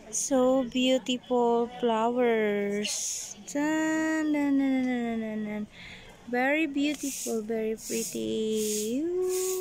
So beautiful flowers. Dun, dun, dun, dun, dun, dun, dun. Very beautiful, very pretty. Ooh.